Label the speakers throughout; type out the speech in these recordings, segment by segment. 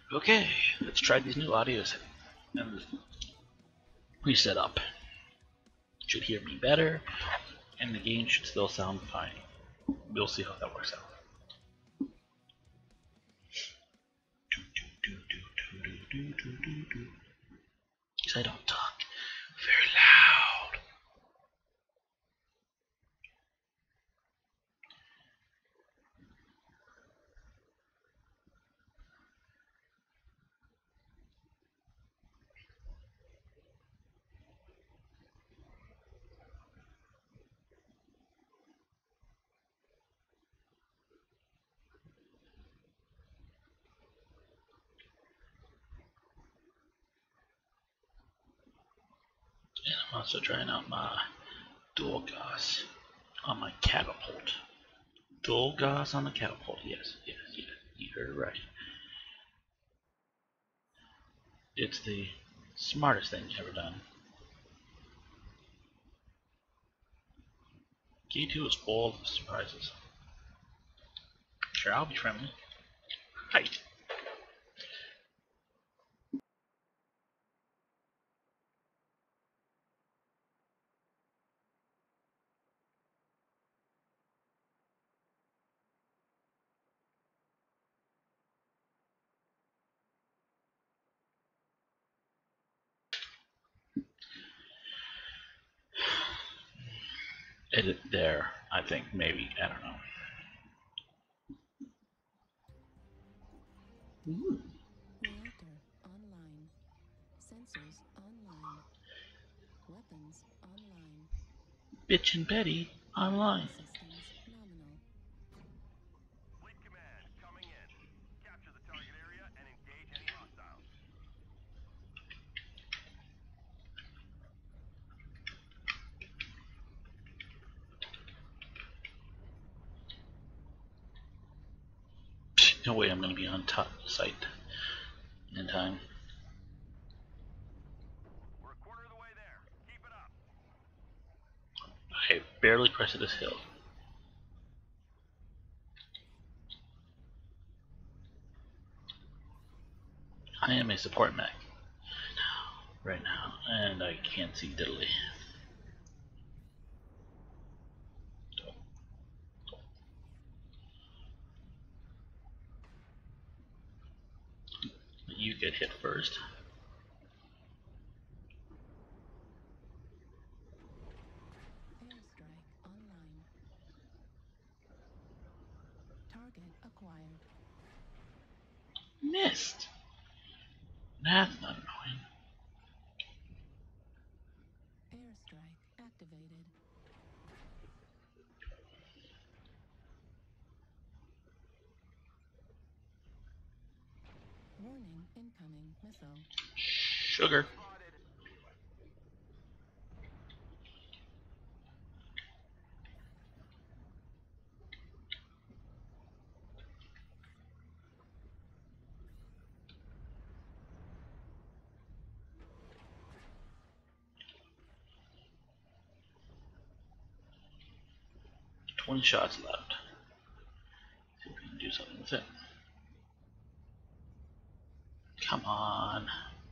Speaker 1: Okay, let's try these new audio settings and reset up. Should hear me better, and the game should still sound fine. We'll see how that works out. Because I don't talk very loud. And I'm also trying out my dual gas on my catapult. Dual gas on the catapult, yes, you heard it right. It's the smartest thing ever done. K2 is full of surprises. Sure, I'll be friendly. Hi. Edit there, I think, maybe. I don't know. Ooh.
Speaker 2: Reactor online. Sensors online. Weapons online.
Speaker 1: Bitchin' Betty online.
Speaker 2: Systems nominal.
Speaker 3: Fleet command coming in. Capture the target area and engage any hostiles.
Speaker 1: Psh, no way I'm gonna be on top of the site in time.
Speaker 3: We're a quarter of the way there. Keep it up.
Speaker 1: I barely crested this hill. I am a support mech right now, and I can't see diddly. You get hit first.
Speaker 2: Airstrike online. Target acquired.
Speaker 1: Missed. That's not annoying.
Speaker 2: Airstrike activated. Warning incoming missile.
Speaker 1: Sugar.
Speaker 3: Spotted.
Speaker 1: 20 shots left. See if we can do something with it. Come on.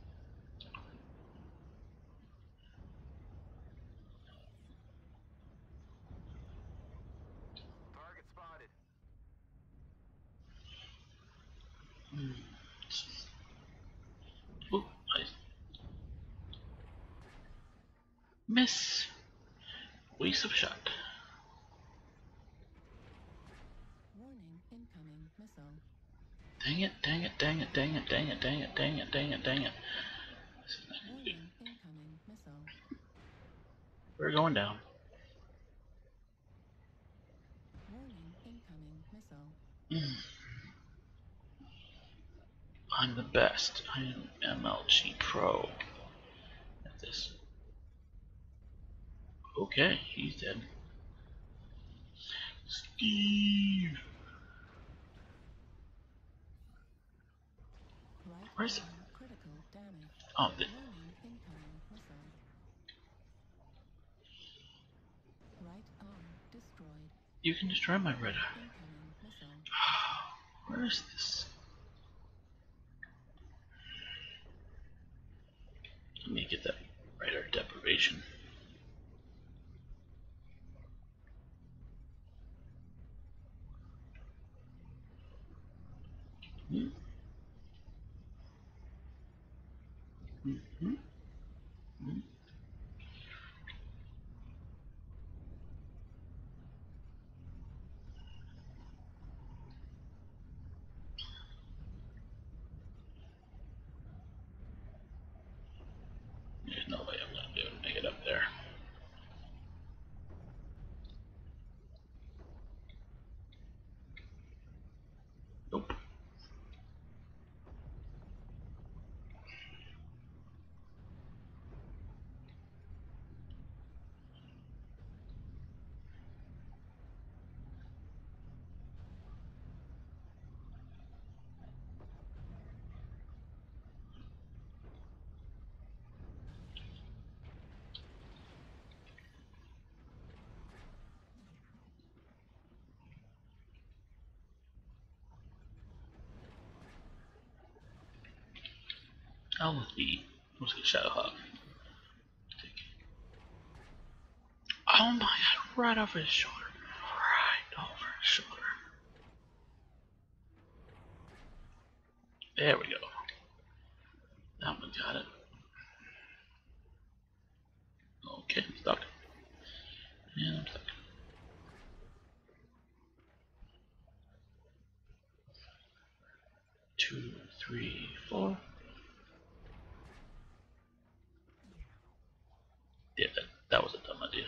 Speaker 3: Target spotted.
Speaker 1: Ooh, nice. Miss. Waste of a shot.
Speaker 2: Warning incoming missile.
Speaker 1: Dang it, dang it, dang it, dang it, dang it, dang it, dang it, dang it, dang it.
Speaker 2: Warning incoming missile.
Speaker 1: We're going down.
Speaker 2: Warning incoming missile.
Speaker 1: I'm the best. I am MLG Pro at this. Okay, he's dead. Steve!
Speaker 2: Right
Speaker 1: Where's it?
Speaker 2: arm critical damage.
Speaker 1: Oh,
Speaker 2: Warning incoming missile. Right arm destroyed.
Speaker 1: you can destroy my red eye.
Speaker 2: Incoming missile.
Speaker 1: Where is this? Let me get that radar deprivation. There's no way I'm going to be able to make it up there. Nope. I'll be. Let's get Shadowhawk. Oh my god, right over his shoulder. Right over his shoulder. There we go. That one got it. Okay, I'm stuck. Yeah, I'm stuck. 2, 3, 4. Yeah, that was a dumb idea.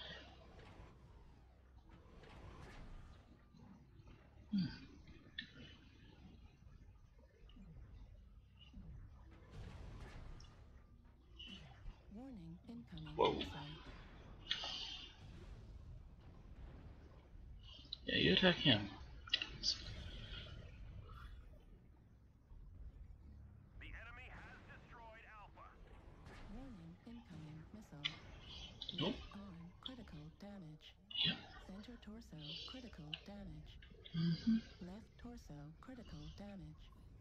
Speaker 2: Warning, incoming
Speaker 1: Whoa.
Speaker 2: missile.
Speaker 1: Yeah, you attack him.
Speaker 3: The enemy has destroyed Alpha.
Speaker 2: Warning, incoming missile.
Speaker 1: Nope.
Speaker 2: Left arm, critical damage.
Speaker 1: Yep.
Speaker 2: Center torso, critical damage. Left torso, critical damage.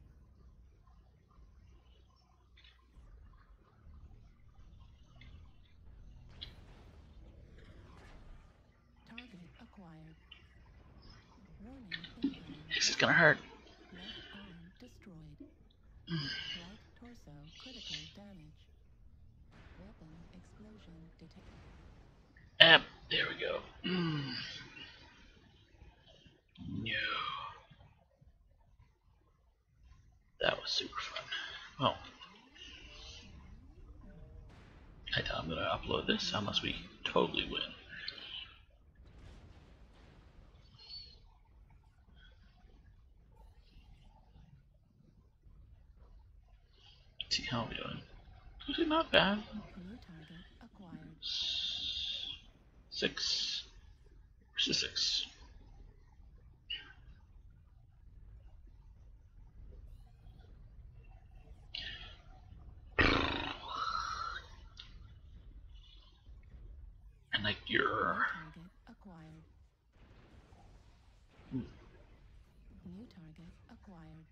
Speaker 2: Target acquired. Warning, incoming.
Speaker 1: This is gonna hurt.
Speaker 2: Left arm destroyed. Right torso, critical damage. Weapon explosion detected.
Speaker 1: There we go. No. That was super fun. Well, I doubt I'm gonna upload this unless we totally win. Let's see how we're doing. Actually, not bad.
Speaker 2: New target acquired.
Speaker 1: 6 versus 6. And like
Speaker 2: New
Speaker 1: your
Speaker 2: target acquired. New target acquired.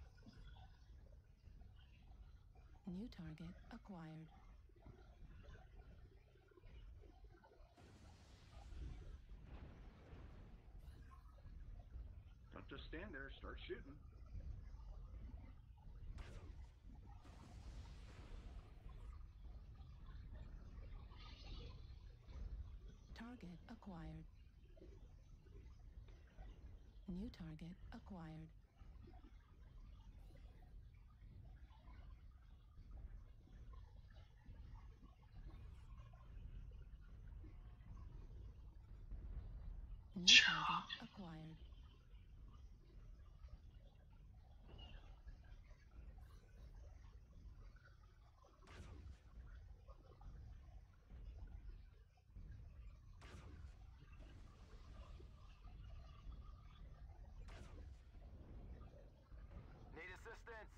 Speaker 2: New target acquired.
Speaker 4: Don't just stand there, start shooting.
Speaker 2: Target acquired. New target acquired. New target acquired.
Speaker 3: Need assistance.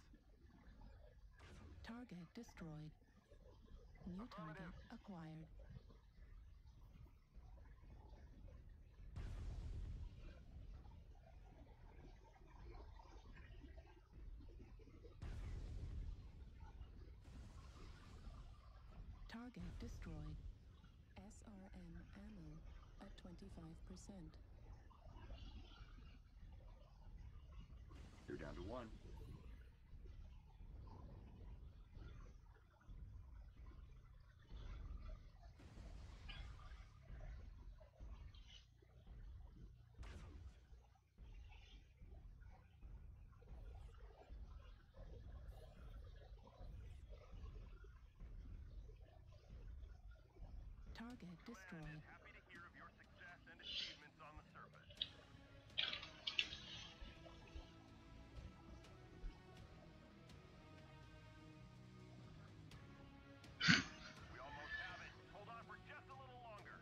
Speaker 2: Target destroyed. New target acquired. Target destroyed. SRM ammo at 25%.
Speaker 4: You're down to one.
Speaker 2: Target destroyed.
Speaker 3: Happy to hear of your success and achievements on the surface. We almost have it. Hold on for just a little longer.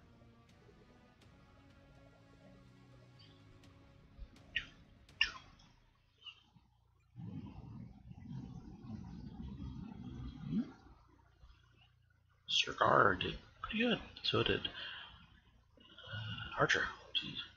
Speaker 1: Cigar did pretty good. So did Archer. Jeez.